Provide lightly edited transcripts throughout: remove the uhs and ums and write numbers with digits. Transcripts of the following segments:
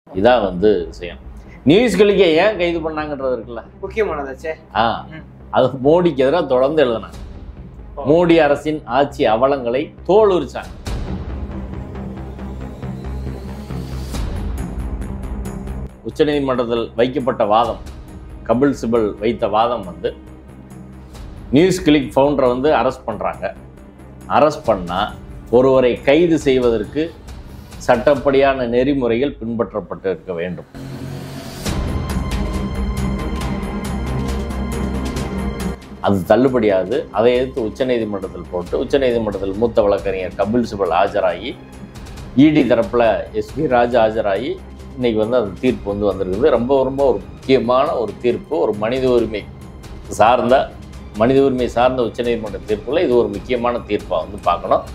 இதான் விஷயம். நியூஸ் கிளிக்கை ஏன் கைது பண்ணாங்கன்றது இருக்குல்ல, முக்கியமானதாச்சே. அது மோடிக்கு எதிராக தொடர்ந்து எழுதினாங்க. மோடி அரசின் ஆட்சி அவலங்களை தோல் உரிச்சாங்க. உச்சநீதிமன்றத்தில் வைக்கப்பட்ட வாதம், கபில் சிபல் வைத்த வாதம் நியூஸ் கிளிக் ஃபவுண்டரை அரெஸ்ட் பண்ணுறாங்க. அரெஸ்ட் பண்ணால் ஒருவரை கைது செய்வதற்கு சட்டப்படியான நெறிமுறைகள் பின்பற்றப்பட்டு இருக்க வேண்டும். அது தள்ளுபடியாது. அதை எதிர்த்து உச்சநீதிமன்றத்தில் போட்டு உச்சநீதிமன்றத்தில் மூத்த வழக்கறிஞர் கபில் சிபல் ஆஜராகி, இடி தரப்பில் எஸ்பி ராஜா ஆஜராகி இன்னைக்கு அந்த தீர்ப்பு வந்திருக்குது. ரொம்ப ரொம்ப ஒரு முக்கியமான ஒரு தீர்ப்பு. ஒரு மனித உரிமை சார்ந்த உச்சநீதிமன்ற தீர்ப்புல இது ஒரு முக்கியமான தீர்ப்பாக பார்க்கணும்.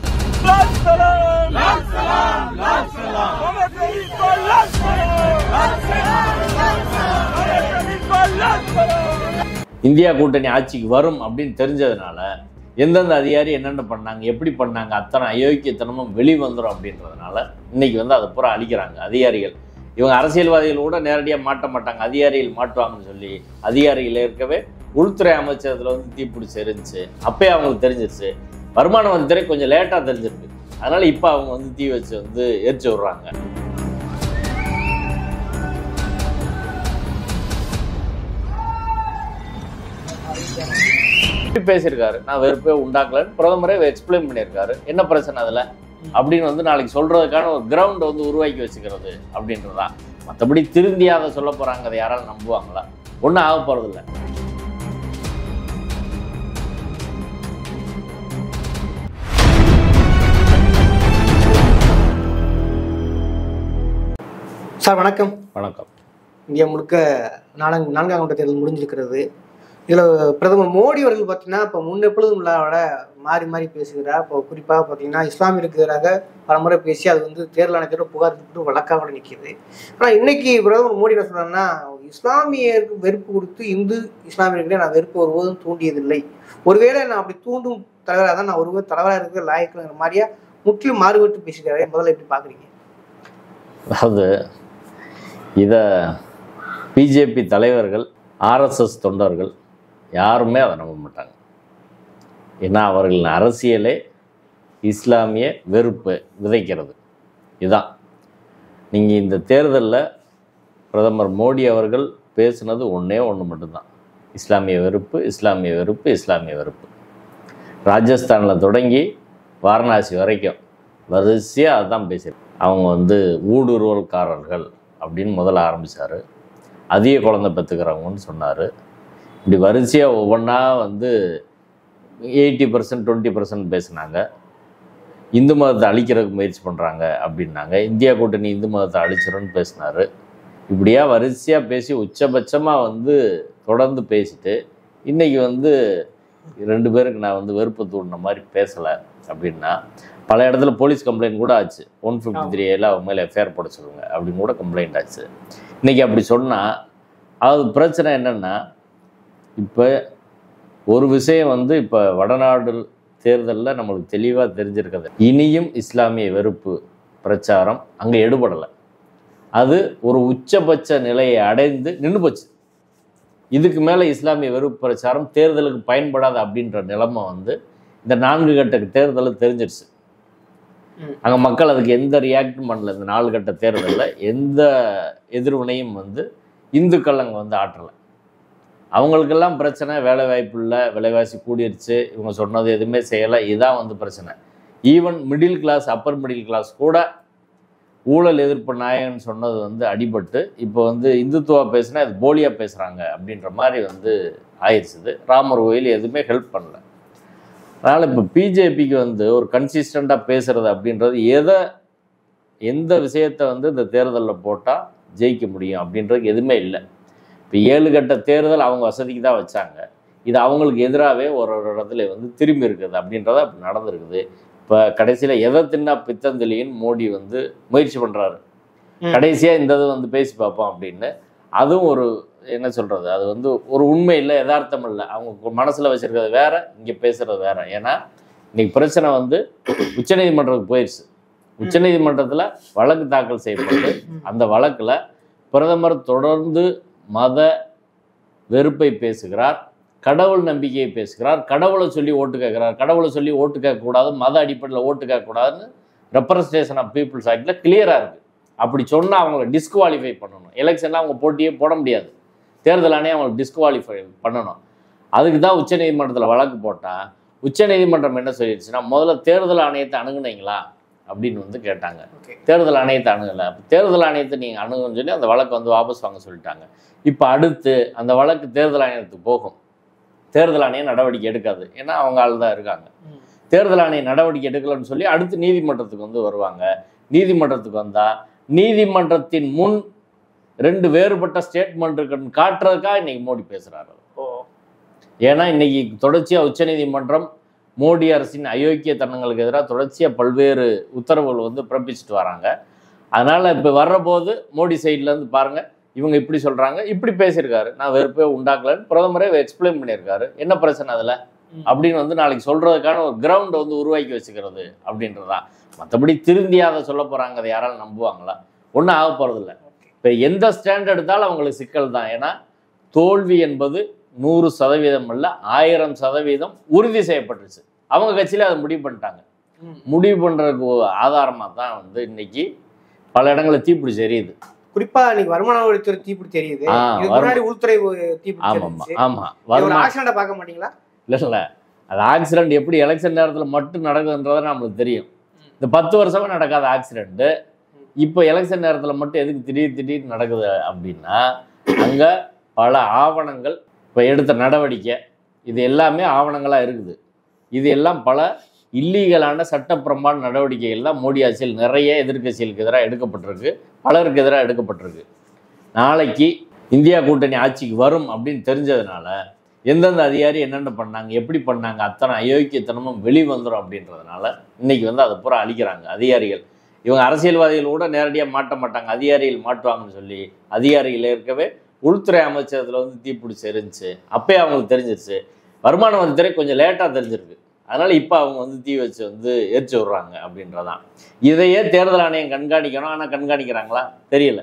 இந்தியா கூட்டணி ஆட்சிக்கு வரும் அப்படின்னு தெரிஞ்சதுனால எந்தெந்த அதிகாரி என்னென்ன பண்ணாங்க, எப்படி பண்ணாங்க, அத்தனை அயோக்கியத்தனமும் வெளிவந்துடும் அப்படின்றதுனால இன்னைக்கு அதை பூரா அழிக்கிறாங்க அதிகாரிகள். இவங்க அரசியல்வாதிகள் கூட நேரடியாக மாட்ட மாட்டாங்க, அதிகாரிகள் மாட்டுவாங்கன்னு சொல்லி அதிகாரிகள் இருக்கவே உள்துறை அமைச்சகத்தில் தீப்பிடிச்சு இருந்துச்சு. அப்பயே அவங்களுக்கு தெரிஞ்சிருச்சு. வருமான வரித்துறை கொஞ்சம் லேட்டாக தெரிஞ்சிருக்கு. அதனால இப்போ அவங்க தீ வச்சு எரிச்சு விடுறாங்க. பேசியிருக்காரு, நான் வெறுப்பே உண்டாக்கலன்னு பிரதமரே எக்ஸ்பிளைன் பண்ணியிருக்காரு. என்ன பிரச்சனை அதில் அப்படின்னு நாளைக்கு சொல்றதுக்கான ஒரு கிரவுண்ட் உருவாக்கி வச்சுக்கிறது அப்படின்றதான். மற்றபடி திருந்தியாத சொல்ல போறாங்க, அதை யாராலும் நம்புவாங்களா? ஒன்றும் ஆக போறதில்லை. சார் வணக்கம். வணக்கம். இந்தியா முழுக்க நான்காம் கட்ட தேர்தல் முடிஞ்சிருக்கிறது. இதில் பிரதமர் மோடி அவர்கள் பார்த்தீங்கன்னா இப்போ முன்னெப்பொழுதும் இல்லாத மாறி மாறி பேசுகிறார். இப்போ குறிப்பாக பார்த்தீங்கன்னா இஸ்லாமியருக்கு எதிராக பல முறை பேசி அது தேர்தல் ஆணையத்தோட புகார் கொடுத்து வழக்காக கூட நிற்கிது. ஆனால் இன்னைக்கு பிரதமர் மோடி என்ன சொல்றாருன்னா, இஸ்லாமியருக்கு வெறுப்பு கொடுத்து இந்து இஸ்லாமியர்களே நான் வெறுப்பு ஒருபோதும் தூண்டியதில்லை, ஒருவேளை நான் அப்படி தூண்டும் தலைவராக தான் நான் ஒருவர் தலைவராக இருக்கிற லாயக்குங்கிற மாதிரியா முற்றிலும் மாறுபட்டு பேசுகிறாரே. முதல்ல எப்படி பார்க்குறீங்க? அதாவது இதை பிஜேபி தலைவர்கள், ஆர்எஸ்எஸ் தொண்டர்கள் யாருமே அதை நம்ப மாட்டாங்க. ஏன்னா அவர்களின் அரசியலே இஸ்லாமிய வெறுப்பு விதைக்கிறது. இதுதான். நீங்கள் இந்த தேர்தலில் பிரதமர் மோடி அவர்கள் பேசுனது ஒன்றே ஒன்று மட்டும்தான், இஸ்லாமிய வெறுப்பு, இஸ்லாமிய வெறுப்பு, இஸ்லாமிய வெறுப்பு. ராஜஸ்தானில் தொடங்கி வாரணாசி வரைக்கும் வரிசையாக அதுதான் பேசியிருக்காங்க. அவங்க ஊடுருவல்காரர்கள் அப்படின்னு முதல்ல ஆரம்பித்தார். அதிக குழந்தை பெற்றுக்கிறவங்கன்னு சொன்னார். இப்படி வரிசையாக ஒவ்வொன்றா 80% 20% பேசினாங்க. இந்து மதத்தை அழிக்கிறதுக்கு முயற்சி பண்ணுறாங்க அப்படின்னாங்க. இந்தியா கூட்டணி இந்து மதத்தை அழிச்சிரும்னு பேசினார். இப்படியா வரிசையாக பேசி உச்சபட்சமாக தொடர்ந்து பேசிட்டு இன்றைக்கி 2 பேருக்கு நான் வெறுப்பு தூண்டின மாதிரி பேசலை அப்படின்னா, பல இடத்துல போலீஸ் கம்ப்ளைண்ட் கூட ஆச்சு. 153A அவங்க மேலே எஃப்ஐஆர் போட சொல்லுங்க அப்படின்னு கூட கம்ப்ளைண்ட் ஆச்சு. இன்றைக்கி அப்படி சொன்னால் அது பிரச்சனை என்னென்னா, இப்போ ஒரு விஷயம் இப்போ வடநாடு தேர்தலில் நம்மளுக்கு தெளிவாக தெரிஞ்சிருக்கிறது. இனியும் இஸ்லாமிய வெறுப்பு பிரச்சாரம் அங்கே எடுபடலை. அது ஒரு உச்சபட்ச நிலையை அடைந்து நின்று போச்சு. இதுக்கு மேலே இஸ்லாமிய வெறுப்பு பிரச்சாரம் தேர்தலுக்கு பயன்படாது அப்படின்ற நிலைமை இந்த 4 கட்ட தேர்தலில் தெரிஞ்சிருச்சு. அங்கே மக்கள் அதுக்கு எந்த ரியாக்டும் பண்ணல. இந்த 4 கட்ட தேர்தலில் எந்த எதிர்வினையும் இந்துக்கள் அங்கே ஆற்றலை. அவங்களுக்கெல்லாம் பிரச்சனை வேலை வாய்ப்பு இல்லை, விலைவாசி கூடிருச்சு, இவங்க சொன்னது எதுவுமே செய்யலை, இதுதான் பிரச்சனை. Even middle class, upper middle class கூட ஊழல் எதிர்ப்பு நாயகன் சொன்னது அடிபட்டு இப்போ இந்துத்துவா பேசுனா அது போலியாக பேசுகிறாங்க அப்படின்ற மாதிரி ஆயிடுச்சுது. ராமர் கோயில் எதுவுமே ஹெல்ப் பண்ணல. அதனால் இப்போ பிஜேபிக்கு ஒரு கன்சிஸ்டண்ட்டாக பேசுகிறது அப்படின்றது எந்த விஷயத்தை இந்த தேர்தலில் போட்டால் ஜெயிக்க முடியும் அப்படின்றது எதுவுமே இல்லை. இப்போ 7 கட்ட தேர்தல் அவங்க வசதிக்கு தான் வச்சாங்க. இது அவங்களுக்கு எதிராகவே ஒரு இடத்துல திரும்பி இருக்குது அப்படின்றத அப்படி நடந்திருக்குது. இப்போ கடைசியில் எதை தின்னா பித்தந்தளின்னு மோடி முயற்சி பண்ணுறாரு. கடைசியாக இந்த இது பேசி பார்ப்போம் அப்படின்னு. அதுவும் ஒரு என்ன சொல்கிறது, அது ஒரு உண்மை இல்லை, யதார்த்தம் இல்லை. அவங்க மனசில் வச்சுருக்கிறது வேறு, இங்கே பேசுகிறது வேறு. ஏன்னா இன்றைக்கி பிரச்சனை உச்சநீதிமன்றத்துக்கு போயிடுச்சு. உச்சநீதிமன்றத்தில் வழக்கு தாக்கல் செய்யப்பட்டு அந்த வழக்கில் பிரதமர் தொடர்ந்து மத வெறுப்பை பேசுகிறார், கடவுள் நம்பிக்கையை பேசுகிறார், கடவுளை சொல்லி ஓட்டு கேட்கிறார், கடவுளை சொல்லி ஓட்டு கேட்கக்கூடாது, மத அடிப்படையில் ஓட்டு கேட்கக்கூடாதுன்னு ரெப்ரசன்டேஷன் ஆஃப் பீப்புள்ஸ் ஆக்டில் கிளியராக இருக்குது. அப்படி சொன்னால் அவங்கள டிஸ்குவாலிஃபை பண்ணணும். எலெக்ஷனில் அவங்க போட்டியே போட முடியாது, தேர்தல் ஆணையம் அவங்களுக்கு டிஸ்குவாலிஃபை பண்ணணும். அதுக்கு தான் உச்சநீதிமன்றத்தில் வழக்கு போட்டால் உச்சநீதிமன்றம் என்ன சொல்லிடுச்சுன்னா, முதல்ல தேர்தல் ஆணையத்தை அணுகுனீங்களா அப்படின்னு வந்து கேட்டாங்க. தேர்தல் ஆணையத்தை அணுகலை. தேர்தல் ஆணையத்தை நீங்கள் அணுகுன்னு சொல்லி அந்த வழக்கு வந்து வாபஸ் வாங்க சொல்லிட்டாங்க. இப்போ அடுத்து அந்த வழக்கு தேர்தல் ஆணையத்துக்கு போகும். தேர்தல் ஆணையம் நடவடிக்கை எடுக்காது, ஏன்னா அவங்க ஆள் தான் இருக்காங்க. தேர்தல் ஆணையம் நடவடிக்கை எடுக்கலன்னு சொல்லி அடுத்து நீதிமன்றத்துக்கு வந்து வருவாங்க. நீதிமன்றத்துக்கு வந்தால் நீதிமன்றத்தின் முன் 2 வேறுபட்ட ஸ்டேட்மெண்ட் இருக்குன்னு காட்டுறதுக்காக இன்னைக்கு மோடி பேசுகிறாரு. ஏன்னா இன்னைக்கு தொடர்ச்சியாக உச்சநீதிமன்றம் மோடி அரசின் அயோக்கியத்தனங்களுக்கு எதிராக தொடர்ச்சியாக பல்வேறு உத்தரவுகள் வந்து பிறப்பிச்சுட்டு வராங்க. அதனால் இப்போ வர்றபோது மோடி சைட்லேருந்து பாருங்கள், இவங்க இப்படி சொல்கிறாங்க, இப்படி பேசியிருக்காரு, நான் வெறுப்பே உண்டாக்கலன்னு பிரதமரே எக்ஸ்பிளைன் பண்ணியிருக்காரு, என்ன பிரச்சனை அதில் அப்படின்னு வந்து நாளைக்கு சொல்கிறதுக்கான ஒரு கிரவுண்டை வந்து உருவாக்கி வச்சுக்கிறது அப்படின்றதான். மற்றபடி திருந்தியாத சொல்ல போகிறாங்க, அதை யாராலும் நம்புவாங்களா? ஒன்றும் ஆக போகிறதில்ல. இப்போ எந்த ஸ்டாண்ட் எடுத்தாலும் அவங்களுக்கு சிக்கல் தான். ஏன்னா தோல்வி என்பது 100% அல்ல, 1000% உறுதி செய்யப்பட்டுருச்சு. அவங்க கட்சியில் அதை முடிவு பண்ணிட்டாங்க. முடிவு பண்ணுறதுக்கு ஆதாரமாக தான் வந்து இன்னைக்கு பல இடங்களில் தீப்பிடிச்சு எரியுது. குறிப்பா இன்னைக்கு வருமான வரித்துறை தீப்பிடிச்சு எரியுது. முன்னாடி உள்துறை தீப்பிடிச்சு. ஆமாம், ஆக்சிடென்ட்டை பார்க்க மாட்டீங்களா? இல்லை, அது ஆக்சிடென்ட் எப்படி எலெக்ஷன் நேரத்தில் மட்டும் நடக்குதுன்றதை நம்மளுக்கு தெரியும். இந்த 10 வருஷமா நடக்காத ஆக்சிடென்ட்டு இப்போ எலெக்ஷன் நேரத்தில் மட்டும் எதுக்கு திடீர்னு நடக்குது அப்படின்னா, அங்கே பல ஆவணங்கள், இப்போ எடுத்த நடவடிக்கை, இது எல்லாமே ஆவணங்களாக இருக்குது. இது எல்லாம் பல இல்லீகலான சட்டப்புறம்பான நடவடிக்கைகள்லாம் மோடி ஆட்சியில் நிறைய எதிர்க்கட்சிகளுக்கு எதிராக எடுக்கப்பட்டிருக்கு, பலருக்கு எதிராக எடுக்கப்பட்டிருக்கு. நாளைக்கு இந்தியா கூட்டணி ஆட்சிக்கு வரும் அப்படின்னு தெரிஞ்சதுனால எந்தெந்த அதிகாரி என்னென்ன பண்ணாங்க, எப்படி பண்ணாங்க, அத்தனை அயோக்கியத்தனமும் வெளிவந்துடும் அப்படின்றதுனால இன்னைக்கு வந்து அதை பூரா அழிக்கிறாங்க அதிகாரிகள். இவங்க அரசியல்வாதிகள் கூட நேரடியாக மாட்ட மாட்டாங்க, அதிகாரிகள் மாட்டுவாங்கன்னு சொல்லி அதிகாரிகள் இருக்கவே உள்துறை அமைச்சகத்தில் வந்து தீப்பிடிச்சு எரிஞ்சு அப்பயே அவங்களுக்கு தெரிஞ்சிருச்சு. வருமான வரித்துறை கொஞ்சம் லேட்டாக தெரிஞ்சிருக்கு, அதனால் இப்போ அவங்க வந்து தீ வச்சு வந்து எரிச்சு விட்றாங்க அப்படின்றதான். இதையே தேர்தல் ஆணையம் கண்காணிக்கணும், ஆனால் கண்காணிக்கிறாங்களா தெரியல.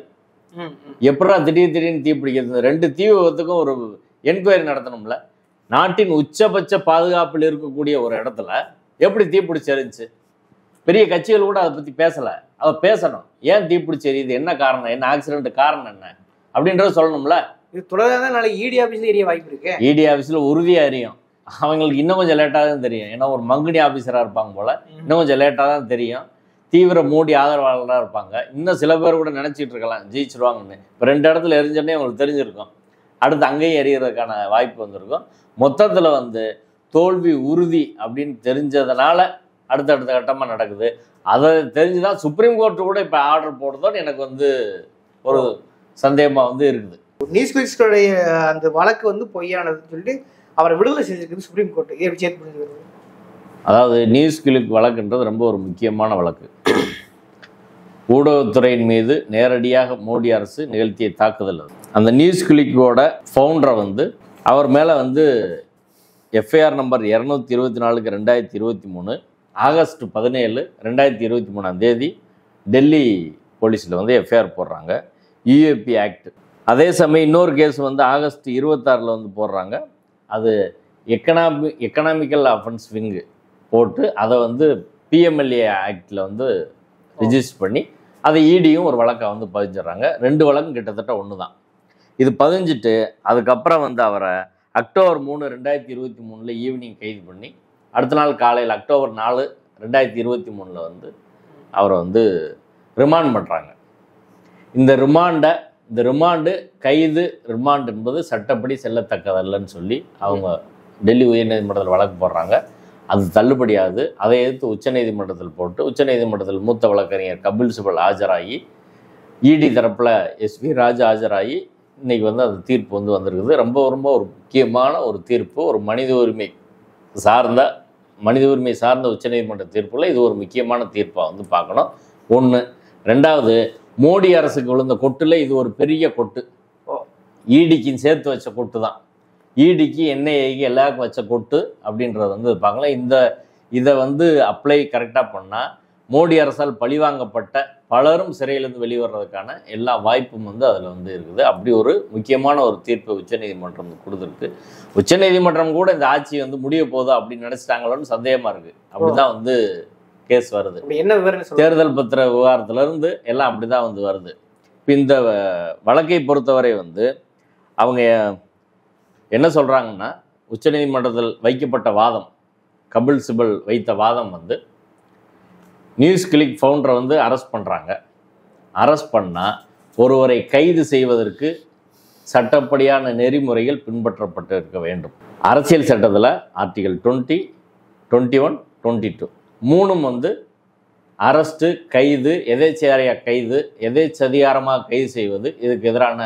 எப்படா திடீர்னு தீப்பிடிக்கிறது? 2 தீ விபத்துக்கும் ஒரு என்கொயரி நடத்தணும்ல. நாட்டின் உச்சபட்ச பாதுகாப்பில் இருக்கக்கூடிய ஒரு இடத்துல எப்படி தீப்பிடிச்சு எரிஞ்சு? பெரிய கட்சிகள் கூட அதை பற்றி பேசலை. அதை பேசணும். ஏன் தீப்பிடிச்சு எரியுது, என்ன காரணம், என்ன ஆக்சிடென்ட் காரணம் என்ன அப்படின்றத சொல்லணும்ல. இது தொடர்ந்து நாளைக்கு இடி ஆஃபீஸில் எரிய வாய்ப்பு இருக்கு. இடி ஆஃபீஸில் உறுதியாக எரியும். அவங்களுக்கு இன்னும் கொஞ்சம் லேட்டாக தான் தெரியும், ஏன்னா ஒரு மங்குனி ஆஃபீஸராக இருப்பாங்க போல், இன்னும் கொஞ்சம் லேட்டாக தான் தெரியும். தீவிர மோடி ஆதரவாளராக இருப்பாங்க. இன்னும் சில பேர் கூட நினச்சிட்டு இருக்கலாம் ஜெயிச்சிருவாங்கன்னு. இப்போ 2 இடத்துல எரிஞ்சோடனே அவங்களுக்கு தெரிஞ்சிருக்கும், அடுத்து அங்கேயும் எரியறதுக்கான வாய்ப்பு வந்திருக்கும். மொத்தத்தில் வந்து தோல்வி உறுதி அப்படின்னு தெரிஞ்சதுனால அடுத்தடுத்த கட்டமாக நடக்குது. அதை தெரிஞ்சுதான் சுப்ரீம் கோர்ட்டு கூட இப்போ ஆர்டர் போடுறதோடு எனக்கு வந்து ஒரு சந்தேகமாக வந்து இருக்குது. நியூஸ்கிளிக்ஸோடைய அந்த வழக்கு வந்து பொய்யானதுன்னு சொல்லிட்டு அவரை விடுதலை செஞ்சிருக்குது சுப்ரீம் கோர்ட்டு. எப்படி சேர்த்து புரிஞ்சுக்கிறது? அதாவது நியூஸ்கிளிக் வழக்குன்றது ரொம்ப ஒரு முக்கியமான வழக்கு. ஊடகத்துறையின் மீது நேரடியாக மோடி அரசு நிகழ்த்திய தாக்குதல் அது. அந்த நியூஸ்கிளிக்கோட ஃபவுண்டரை வந்து அவர் மேலே வந்து எஃப்ஐஆர் நம்பர் 224/2023 ஆகஸ்ட் 17, 2023 டெல்லி போலீஸில் வந்து எஃப்ஐஆர் போடுறாங்க, யூஏபி ஆக்ட். அதே சமயம் இன்னொரு கேஸ் வந்து ஆகஸ்ட் 26 வந்து போடுறாங்க. அது எக்கனாமிக்கல் அஃபென்ஸ் விங்கு போட்டு அதை வந்து பிஎம்எல்ஏ ஆக்டில் வந்து ரிஜிஸ்டர் பண்ணி அதை இடியும் ஒரு வழக்கை வந்து பதிஞ்சிடறாங்க. 2 வழக்கும் கிட்டத்தட்ட ஒன்று தான். இது பதிஞ்சிட்டு அதுக்கப்புறம் வந்து அவரை அக்டோபர் 3, 2023 ஈவினிங் கைது பண்ணி அடுத்த நாள் காலையில் அக்டோபர் 4, 2023 வந்து அவரை வந்து ரிமாண்ட் பண்ணுறாங்க. இந்த ரிமாண்டு கைது ரிமாண்ட் என்பது சட்டப்படி செல்லத்தக்கதல்லன்னு சொல்லி அவங்க டெல்லி உயர்நீதிமன்றத்தில் வழக்கு போடுறாங்க. அது தள்ளுபடியாகுது. அதை எதிர்த்து உச்சநீதிமன்றத்தில் போட்டு உச்சநீதிமன்றத்தில் மூத்த வழக்கறிஞர் கபில் சிபல் ஆஜராகி, இடி தரப்பில் எஸ்வி ராஜா ஆஜராகி இன்றைக்கி வந்து அந்த தீர்ப்பு வந்து வந்திருக்குது. ரொம்ப ரொம்ப ஒரு முக்கியமான ஒரு தீர்ப்பு. ஒரு மனித உரிமை சார்ந்த உச்சநீதிமன்ற தீர்ப்பில் இது ஒரு முக்கியமான தீர்ப்பாக வந்து பார்க்கணும். 1. 2வது, மோடி அரசுக்கு விழுந்த கொட்டில் இது ஒரு பெரிய கொட்டு. ஈடிக்கு சேர்த்து வச்ச கொட்டு தான். ஈடிக்கு என்ஐஏக்கு எல்லாருக்கும் வச்ச கொட்டு அப்படின்றத வந்து பார்க்கலாம். இதை வந்து அப்ளை கரெக்டாக பண்ணால் மோடி அரசால் பழிவாங்கப்பட்ட பலரும் சிறையிலிருந்து வெளிவர்றதுக்கான எல்லா வாய்ப்பும் வந்து அதில் வந்து இருக்குது. அப்படி ஒரு முக்கியமான ஒரு தீர்ப்பு உச்சநீதிமன்றம் கொடுத்துருக்கு. உச்சநீதிமன்றம் கூட இந்த ஆட்சி வந்து முடிய போகுது அப்படின்னு நினைச்சிட்டாங்களோன்னு சந்தேகமா இருக்கு. அப்படிதான் வந்து கேஸ் வருது. என்ன விவரம்? தேர்தல் பத்திர விவகாரத்துல இருந்து எல்லாம் அப்படிதான் வந்து வருது. இப்போ இந்த வழக்கை பொறுத்தவரை வந்து அவங்க என்ன சொல்றாங்கன்னா, உச்சநீதிமன்றத்தில் வைக்கப்பட்ட வாதம், கபில் சிபல் வைத்த வாதம் வந்து நியூஸ் கிளிக் ஃபவுண்டரை வந்து அரெஸ்ட் பண்ணுறாங்க. அரெஸ்ட் பண்ணால் ஒருவரை கைது செய்வதற்கு சட்டப்படியான நெறிமுறைகள் பின்பற்றப்பட்டு இருக்க வேண்டும். அரசியல் சட்டத்தில் ஆர்டிகல் 20, 21, 22 மூணும் வந்து அரெஸ்ட்டு, கைது, எதேச்சதிகாரமாக கைது, எதேச்சதிகாரமாக கைது செய்வது, இதுக்கு எதிரான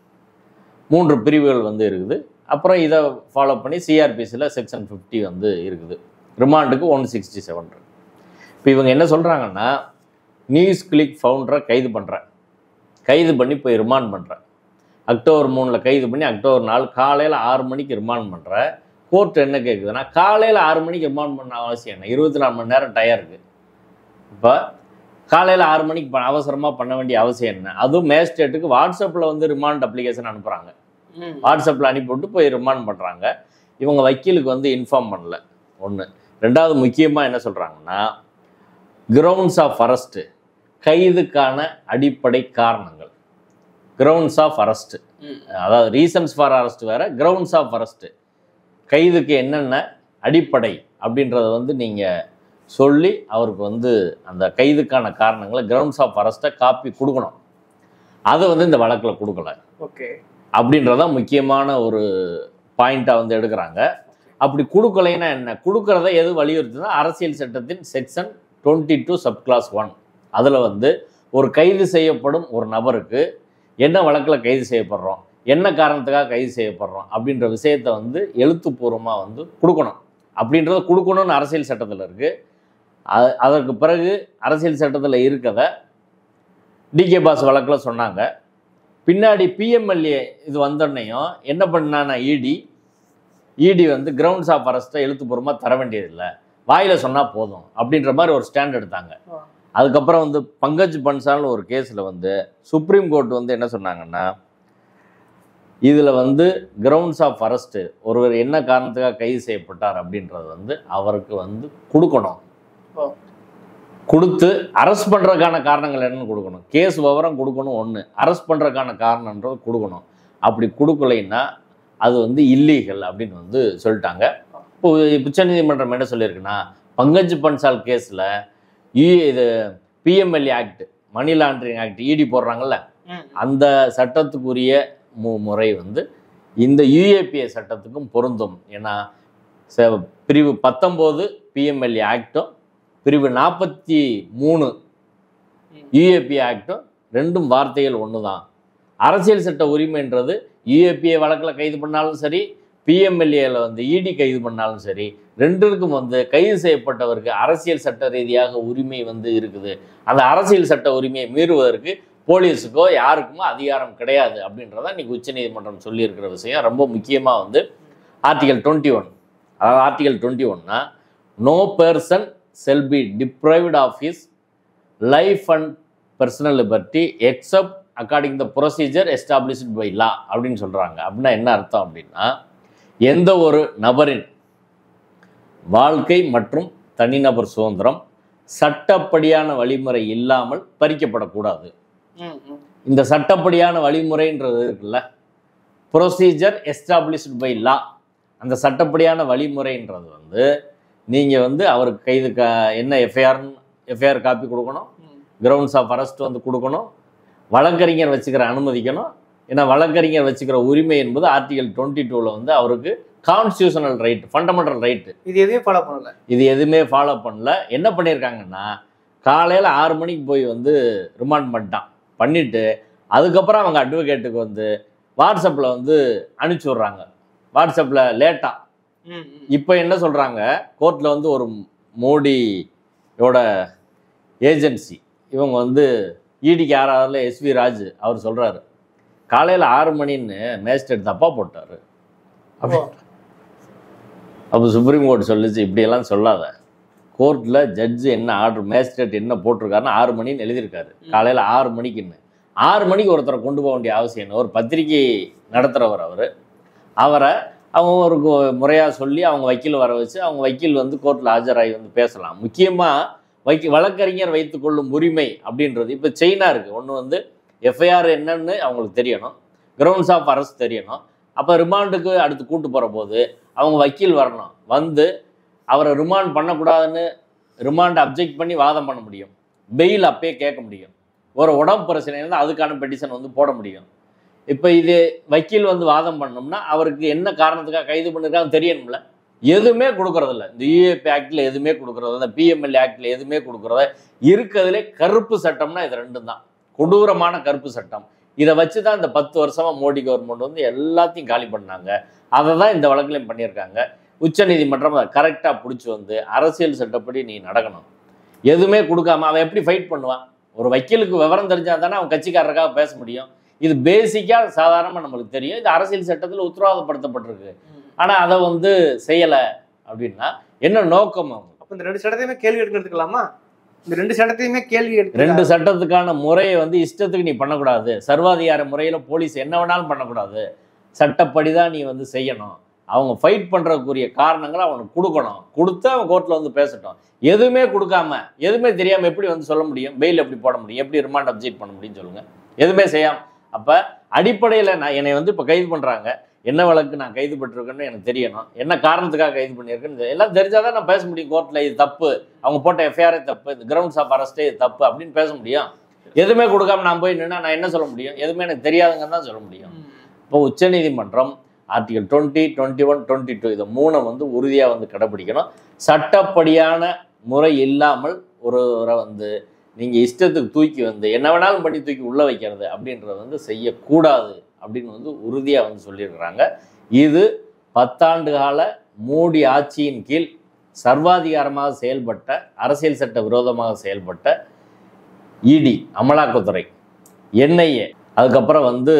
3 பிரிவுகள் வந்து இருக்குது. அப்புறம் இதை ஃபாலோ பண்ணி சிஆர்பிசியில் செக்ஷன் 50 வந்து இருக்குது. ரிமாண்டுக்கு 167. இப்போ இவங்க என்ன சொல்கிறாங்கன்னா, நியூஸ் கிளிக் ஃபவுண்டரை கைது பண்ணி போய் ரிமாண்ட் பண்ணுறேன். அக்டோபர் 3 கைது பண்ணி அக்டோபர் 4 காலையில் 6 மணிக்கு ரிமாண்ட் பண்ணுறேன். கோர்ட் என்ன கேட்குதுன்னா, காலையில் 6 மணிக்கு ரிமாண்ட் பண்ண அவசியம் என்ன? 24 மணி நேரம் டயர் இருக்குது. இப்போ காலையில் 6 மணிக்கு அவசரமாக பண்ண வேண்டிய அவசியம் என்ன? அதுவும் மேஜிஸ்ட்ரேட்டுக்கு வாட்ஸ்அப்பில் வந்து ரிமாண்ட் அப்ளிகேஷன் அனுப்புகிறாங்க. வாட்ஸ்அப்பில் அனுப்பிவிட்டு போய் ரிமாண்ட் பண்ணுறாங்க. இவங்க வக்கீலுக்கு வந்து இன்ஃபார்ம் பண்ணல. ஒன்று. ரெண்டாவது, முக்கியமாக என்ன சொல்கிறாங்கன்னா, கிரவுண்ட்ஸ் ஆஃப் அரெஸ்ட்டு, கைதுக்கான அடிப்படை காரணங்கள். கிரவுண்ட்ஸ் ஆஃப் அரெஸ்ட்டு, அதாவது ரீசன்ஸ் ஃபார் அரெஸ்ட் வேறு, கிரவுண்ட்ஸ் ஆஃப் அரெஸ்ட்டு, கைதுக்கு என்னென்ன அடிப்படை அப்படின்றத வந்து நீங்கள் சொல்லி அவருக்கு வந்து அந்த கைதுக்கான காரணங்களை, கிரவுண்ட்ஸ் ஆஃப் அரெஸ்ட்டை காப்பி கொடுக்கணும். அதை வந்து இந்த வழக்கில் கொடுக்கல. ஓகே. அப்படின்றதான் முக்கியமான ஒரு பாயிண்ட்டாக வந்து எடுக்கிறாங்க. அப்படி கொடுக்கலைன்னா என்ன? கொடுக்கறத எது வலியுறுத்துனா, அரசியல் சட்டத்தின் செக்ஷன் 22 சப்கிளாஸ் 1 அதில் வந்து ஒரு கைது செய்யப்படும் ஒரு நபருக்கு என்ன வழக்கில் கைது செய்யப்படுறோம், என்ன காரணத்துக்காக கைது செய்யப்படுறோம் அப்படின்ற விஷயத்தை வந்து எழுத்துப்பூர்வமாக வந்து கொடுக்கணும். அப்படின்றத கொடுக்கணும்னு அரசியல் சட்டத்தில் இருக்குது. அதற்கு பிறகு அரசியல் சட்டத்தில் இருக்கதை டிகே பாஸ் வழக்கில் சொன்னாங்க. பின்னாடி பிஎம்எல்ஏ இது வந்தோடனையும் என்ன பண்ணான்னா, இடி வந்து கிரவுண்ட்ஸ் ஆஃப் அரெஸ்ட்டை எழுத்துப்பூர்வமாக தர வேண்டியதில்லை, வாயில் சொன்னால் போதும் அப்படின்ற மாதிரி ஒரு ஸ்டாண்ட் எடுத்தாங்க. அதுக்கப்புறம் வந்து பங்கஜ் பன்சால்னு ஒரு கேஸில் வந்து சுப்ரீம் கோர்ட் வந்து என்ன சொன்னாங்கன்னா, இதில் வந்து கிரவுண்ட்ஸ் ஆஃப் அரெஸ்ட்டு, ஒருவர் என்ன காரணத்துக்காக கைது செய்யப்பட்டார் அப்படின்றது வந்து அவருக்கு வந்து கொடுக்கணும். கொடுத்து அரெஸ்ட் பண்ணுறதுக்கான காரணங்கள் என்னன்னு கொடுக்கணும். கேஸ் விவரம் கொடுக்கணும் ஒன்று, அரெஸ்ட் பண்ணுறதுக்கான காரணன்றது கொடுக்கணும். அப்படி கொடுக்கலைன்னா அது வந்து இல்லீகல் அப்படின்னு வந்து சொல்லிட்டாங்க. இப்போ உச்சநீதிமன்றம் என்ன சொல்லியிருக்குன்னா, பங்கஜ் பன்சால் கேஸில் இது PMLA act, money laundering act, ED போடுறாங்கல்ல, அந்த சட்டத்துக்குரிய முறை வந்து இந்த யுஏபிஏ சட்டத்துக்கும் பொருந்தும். ஏன்னா பிரிவு 19 பிஎம்எல்ஏ ஆக்டும் பிரிவு 43 யுஏபிஏ ஆக்டும் ரெண்டும் வார்த்தைகள் ஒன்று தான். அரசியல் சட்ட உரிமைன்றது யுஏபிஏ வழக்கில் கைது பண்ணாலும் சரி, பிஎம்எல்ஏல வந்து இடி கைது பண்ணாலும் சரி, ரெண்டுக்கும் வந்து கைது செய்யப்பட்டவருக்கு அரசியல் சட்ட ரீதியாக உரிமை வந்து இருக்குது. அந்த அரசியல் சட்ட உரிமையை மீறுவதற்கு போலீஸுக்கோ யாருக்குமோ அதிகாரம் கிடையாது அப்படின்றத இன்னைக்கு உச்சநீதிமன்றம் சொல்லியிருக்கிற விஷயம். ரொம்ப முக்கியமாக வந்து ஆர்டிகல் 21, அதாவது ஆர்டிகல் 21னா, no person shall be deprived of his life and personal liberty except according to the procedure established by law அப்படின்னு சொல்கிறாங்க. அப்படின்னா என்ன அர்த்தம் அப்படின்னா, எந்த ஒரு நபரின் வாழ்க்கை மற்றும் தனிநபர் சுதந்திரம் சட்டப்படியான வழிமுறை இல்லாமல் பறிக்கப்படக்கூடாது. இந்த சட்டப்படியான வழிமுறைன்றது இருக்குல்ல, ப்ரொசீஜர் எஸ்டாப்ளிஷ்டு பை லா, அந்த சட்டப்படியான வழிமுறைன்றது வந்து நீங்கள் வந்து அவருக்கு கைது என்ன எஃப்ஐஆர் காப்பி கொடுக்கணும், கிரவுண்ட்ஸ் ஆஃப் அரெஸ்ட் வந்து கொடுக்கணும், வழக்கறிஞர் வச்சுக்கிற அனுமதிக்கணும். ஏன்னா வழக்கறிஞர் வச்சுக்கிற உரிமை என்பது ஆர்டிகல் 22ல் வந்து அவருக்கு கான்ஸ்டியூஷனல் ரைட், ஃபண்டமெண்டல் ரைட்டு. இது எதுவுமே ஃபாலோ பண்ணல. என்ன பண்ணியிருக்காங்கன்னா, காலையில் 6 மணிக்கு போய் வந்து ரிமாண்ட் பண்ணிட்டு அதுக்கப்புறம் அவங்க அட்வொகேட்டுக்கு வந்து வாட்ஸ்அப்பில் வந்து அனுப்பிச்சி விட்றாங்க. வாட்ஸ்அப்பில் லேட்டாக. இப்போ என்ன சொல்கிறாங்க, கோர்ட்டில் வந்து ஒரு மோடியோட ஏஜென்சி இவங்க வந்து இடிக்கு யாராவது எஸ்வி ராஜ் அவர் சொல்கிறாரு, காலையில் 6 மணின்னு மேஜிஸ்ட்ரேட் தப்பாக போட்டார். அப்போ சுப்ரீம் கோர்ட் சொல்லிச்சு, இப்படியெல்லாம் சொல்லாத, கோர்ட்டில் ஜட்ஜு என்ன ஆர்டர், மேஜிஸ்ட்ரேட் என்ன போட்டிருக்காருன்னு 6 மணின்னு எழுதியிருக்காரு. காலையில் 6 மணிக்குன்னு 6 மணிக்கு ஒருத்தரை கொண்டு போக வேண்டிய அவசியம் என்ன? ஒரு பத்திரிகை நடத்துகிறவர் அவரை அவங்க ஒரு முறையாக சொல்லி அவங்க வக்கீல் வர வச்சு அவங்க வக்கீல் வந்து கோர்ட்டில் ஆஜராகி வந்து பேசலாம். முக்கியமாக வழக்கறிஞர் வைத்துக்கொள்ளும் உரிமை அப்படின்றது இப்போ செயினாக இருக்குது. ஒன்று வந்து எஃப்ஐஆர் என்னன்னு அவங்களுக்கு தெரியணும், கிரவுண்ட்ஸ் ஆஃப் அரெஸ்ட் தெரியணும். அப்போ ரிமாண்டுக்கு அடுத்து கூட்டு போகிற போது அவங்க வக்கீல் வரணும், வந்து அவரை ரிமாண்ட் பண்ணக்கூடாதுன்னு ரிமாண்ட் அப்ஜெக்ட் பண்ணி வாதம் பண்ண முடியும், பெயில் அப்பயே கேட்க முடியும், ஒரு உடம்பு பிரச்சனை இருந்தால் அதுக்கான பெட்டிஷன் வந்து போட முடியும். இப்போ இது வக்கீல் வந்து வாதம் பண்ணோம்னா அவருக்கு என்ன காரணத்துக்காக கைது பண்ணிருக்காங்க தெரியணும்ல. எதுவுமே கொடுக்கறதில்ல. இந்த யூஏபி ஆக்டில் எதுவுமே கொடுக்கறது, இந்த பிஎம்எல்ஏ ஆக்டில் எதுவுமே கொடுக்கறத. இருக்கிறதுலே கருப்பு சட்டம்னா இது ரெண்டும் தான், கொடூரமான கருப்பு சட்டம். இதை வச்சு தான் இந்த 10 வருஷமாக மோடி கவர்மெண்ட் வந்து எல்லாத்தையும் காலி பண்ணாங்க. அதை தான் இந்த வழக்கிலையும் பண்ணியிருக்காங்க. உச்சநீதிமன்றம் அதை கரெக்டாக பிடிச்சி வந்து அரசியல் சட்டப்படி நீ நடக்கணும். எதுவுமே கொடுக்காம அவன் எப்படி ஃபைட் பண்ணுவான்? ஒரு வக்கீலுக்கு விவரம் தெரிஞ்சால் தானே அவன் கட்சிக்காரருக்காக பேச முடியும். இது பேசிக்காக சாதாரணமாக நம்மளுக்கு தெரியும். இது அரசியல் சட்டத்தில் உத்தரவாதப்படுத்தப்பட்டிருக்கு. ஆனால் அதை வந்து செய்யலை அப்படின்னா என்ன நோக்கம்? அப்போ இந்த 2 சட்டத்தையுமே கேள்வி எடுத்துக்கலாமா? இந்த 2 சட்டத்தையுமே கேள்வி எடுத்து 2 சட்டத்துக்கான முறையை வந்து இஷ்டத்துக்கு நீ பண்ணக்கூடாது. சர்வாதிகார முறையில் போலீஸ் என்ன வேணாலும் பண்ணக்கூடாது. சட்டப்படி தான் நீ வந்து செய்யணும். அவங்க ஃபைட் பண்ணுறதுக்குரிய காரணங்களை அவனுக்கு கொடுக்கணும். கொடுத்து அவன் கோர்ட்டில் வந்து பேசட்டும். எதுவுமே கொடுக்காம எதுவுமே தெரியாமல் எப்படி வந்து சொல்ல முடியும்? பெயில் எப்படி போட முடியும்? எப்படி ரிமாண்ட் அப்ஜெக்ட் பண்ண முடியும்னு சொல்லுங்கள். எதுவுமே செய்யாமல். அப்போ அடிப்படையில் என்னை வந்து இப்போ கைது பண்ணுறாங்க, என்ன வழக்கு நான் கைது பட்டிருக்கேன்னு எனக்கு தெரியணும், என்ன காரணத்துக்காக கைது பண்ணியிருக்கேன்னு எல்லாம் தெரிஞ்சால் தான் நான் பேச முடியும் கோர்ட்டில். இது தப்பு, அவங்க போட்ட எஃப்ஐஆரே தப்பு, இந்த கிரவுண்ட்ஸ் ஆஃப் அரெஸ்ட்டே இது தப்பு அப்படின்னு பேச முடியும். எதுவுமே கொடுக்காம நான் போய் நின்னா நான் என்ன சொல்ல முடியும்? எதுவுமே எனக்கு தெரியாதுங்கன்னு தான் சொல்ல முடியும். இப்போ உச்சநீதிமன்றம் ஆர்டிகல் 20, 21, 22 இதை 3 வந்து உறுதியாக வந்து கடைப்பிடிக்கணும். சட்டப்படியான முறை இல்லாமல் ஒருவரை வந்து நீங்கள் இஷ்டத்துக்கு தூக்கி வந்து என்ன வேணாலும் பண்ணி தூக்கி உள்ளே வைக்கிறது அப்படின்றத வந்து செய்யக்கூடாது அப்படின்னு வந்து உறுதியாக வந்து சொல்லியிருக்கிறாங்க. இது 10 ஆண்டு கால மோடி ஆட்சியின் கீழ் சர்வாதிகாரமாக செயல்பட்ட, அரசியல் சட்ட விரோதமாக செயல்பட்ட இடி, அமலாக்கத்துறை, என்ஐஏ, அதுக்கப்புறம் வந்து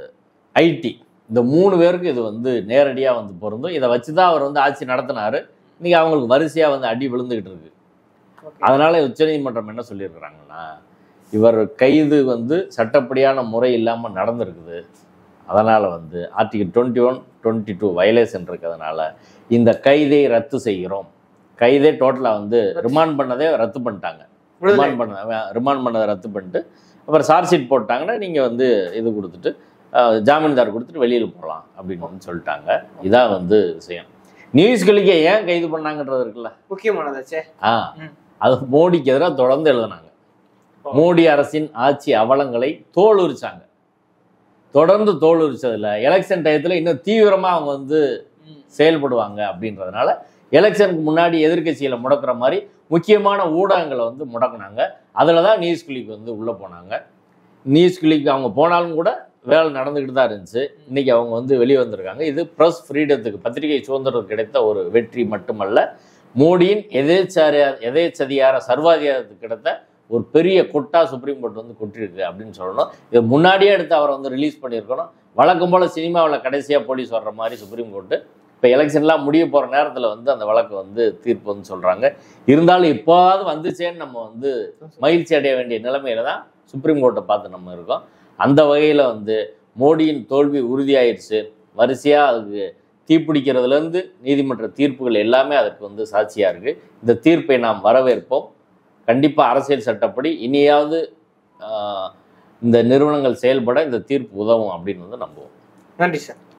ஐடி, இந்த 3 பேருக்கு இது வந்து நேரடியாக வந்து பொருந்தும். இதை வச்சு தான் அவர் வந்து ஆட்சி நடத்தினார். இன்றைக்கி அவங்களுக்கு வரிசையாக வந்து அடி விழுந்துக்கிட்டு இருக்கு. அதனால் உச்சநீதிமன்றம் என்ன சொல்லியிருக்கிறாங்கன்னா, இவர் கைது வந்து சட்டப்படியான முறை இல்லாமல் நடந்திருக்குது. அதனால் வந்து ஆர்டிகல் 21, 22 வயலேஷன் இருக்கிறதுனால இந்த கைதை ரத்து செய்கிறோம். கைதே டோட்டலாக வந்து ரிமாண்ட் பண்ணதே ரத்து பண்ணிட்டாங்க. ரிமாண்ட் பண்ணதை ரத்து பண்ணிட்டு அப்புறம் சார்ஜ் ஷீட் போட்டாங்கன்னா நீங்கள் வந்து இது கொடுத்துட்டு ஜாமீன்தார் கொடுத்துட்டு வெளியில் போகலாம் அப்படின்னு வந்து சொல்லிட்டாங்க. இதான் வந்து விஷயம். நியூஸ் கிளிக்கை ஏன் கைது பண்ணாங்கன்றது இருக்குல்ல, முக்கியமானதாச்சே. அது மோடிக்கு எதிராக தொடர்ந்து எழுதினாங்க. மோடி அரசின் ஆட்சி அவலங்களை தோலுரிச்சாங்க. தொடர்ந்து தோலுரிச்சதில் எலெக்ஷன் டயத்தில் இன்னும் தீவிரமாக அவங்க வந்து செயல்படுவாங்க அப்படின்றதுனால எலெக்ஷனுக்கு முன்னாடி எதிர்கட்சிகளை முடக்கிற மாதிரி முக்கியமான ஊடகங்களை வந்து முடக்கினாங்க. அதில் தான் நியூஸ் கிளிக் வந்து உள்ளே போனாங்க. நியூஸ் கிளிக் அவங்க போனாலும் கூட வேலை நடந்துக்கிட்டு தான் இருந்துச்சு. இன்றைக்கி அவங்க வந்து வெளியே வந்திருக்காங்க. இது ப்ரெஸ் ஃப்ரீடத்துக்கு, பத்திரிகை சுதந்திரத்துக்கு கிடைத்த ஒரு வெற்றி மட்டுமல்ல, மோடியின் எதேச்சதிகார சர்வாதிகாரத்துக்கு கிடைத்த ஒரு பெரிய கொட்டா சுப்ரீம் கோர்ட் வந்து கொட்டிருக்கு அப்படின்னு சொல்லணும். இது முன்னாடியே எடுத்து அவரை வந்து ரிலீஸ் பண்ணியிருக்கணும். வழக்கம் போல் சினிமாவில் கடைசியாக போலீஸ் வர்ற மாதிரி சுப்ரீம் கோர்ட்டு இப்போ எலெக்ஷன்லாம் முடிய போகிற நேரத்தில் வந்து அந்த வழக்கு வந்து தீர்ப்பு வந்து சொல்கிறாங்க. இருந்தாலும் இப்போவாவது வந்துச்சேன்னு நம்ம வந்து மகிழ்ச்சி அடைய வேண்டிய நிலைமையில தான் சுப்ரீம் கோர்ட்டை பார்த்து நம்ம இருக்கோம். அந்த வகையில் வந்து மோடியின் தோல்வி உறுதியாயிருச்சு. வரிசையாக அதுக்கு தீப்பிடிக்கிறதுலேருந்து நீதிமன்ற தீர்ப்புகள் எல்லாமே அதற்கு வந்து சாட்சியாக இருக்குது. இந்த தீர்ப்பை நாம் வரவேற்போம். கண்டிப்பாக அரசியல் சட்டப்படி இனியாவது இந்த நிறுவனங்கள் செயல்பட இந்த தீர்ப்பு உதவும் அப்படின்னு வந்து நம்புவோம். நன்றி சார்.